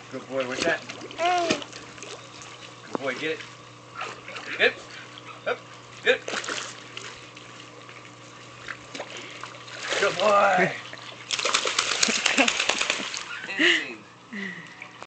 Good boy, where's that? Good boy, get it. Get it. Up. Get it. Good boy. Insane.